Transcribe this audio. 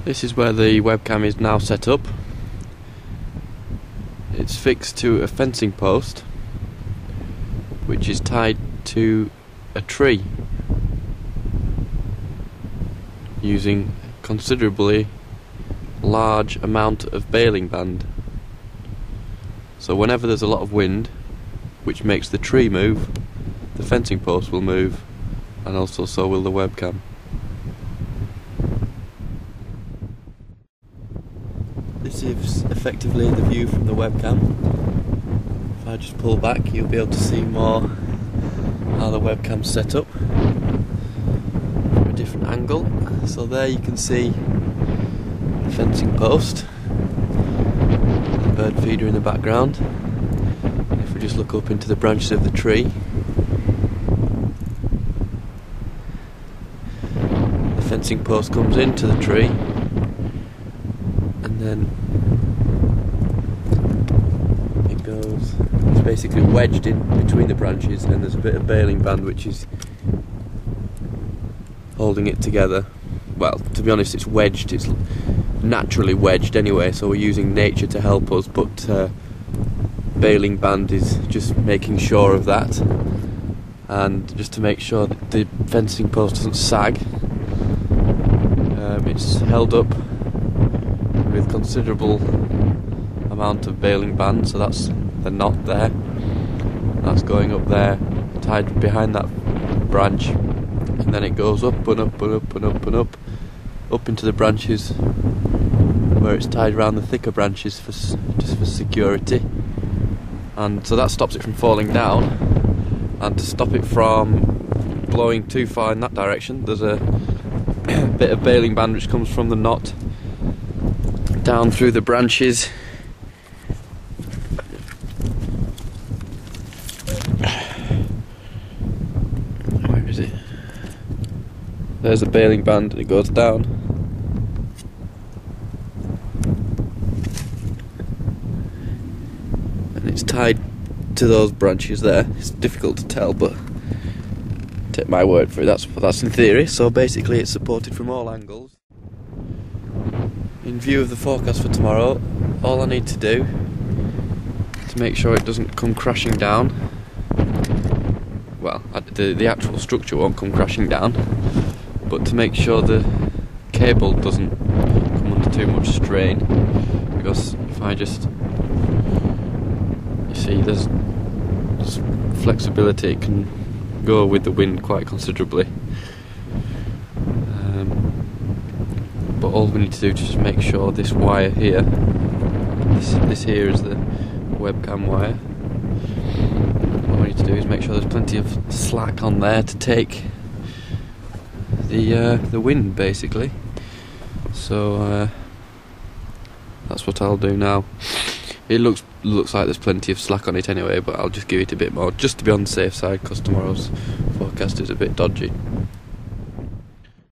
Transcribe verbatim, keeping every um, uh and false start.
This is where the webcam is now set up. It's fixed to a fencing post which is tied to a tree using considerably large amount of baling band. So whenever there's a lot of wind which makes the tree move, the fencing post will move, and also so will the webcam. This is effectively the view from the webcam. If I just pull back, you'll be able to see more how the webcam's set up from a different angle. So there you can see the fencing post, the bird feeder in the background. If we just look up into the branches of the tree, the fencing post comes into the tree, and then it goes, it's basically wedged in between the branches, and there's a bit of baling band which is holding it together. Well, to be honest, it's wedged, it's naturally wedged anyway, so we're using nature to help us, but uh, baling band is just making sure of that, and just to make sure that the fencing post doesn't sag. Um, it's held up with considerable amount of baling band, so that's the knot there, that's going up there, tied behind that branch, and then it goes up and up and up and up and up, up into the branches where it's tied around the thicker branches for just for security, and so that stops it from falling down. And to stop it from blowing too far in that direction, there's a bit of baling band which comes from the knot down through the branches. Where is it? There's a baling band, and it goes down. And it's tied to those branches there. It's difficult to tell, but take my word for it, that's, that's in theory. So basically it's supported from all angles. In view of the forecast for tomorrow, all I need to do to make sure it doesn't come crashing down, well, the, the actual structure won't come crashing down, but to make sure the cable doesn't come under too much strain, because if I just, you see there's, there's flexibility, it can go with the wind quite considerably. Um, but all we need to do is just make sure this wire here, this, this here is the webcam wire, what we need to do is make sure there's plenty of slack on there to take the uh, the wind basically. So uh, that's what I'll do now. It looks looks like there's plenty of slack on it anyway, but I'll just give it a bit more just to be on the safe side, because tomorrow's forecast is a bit dodgy.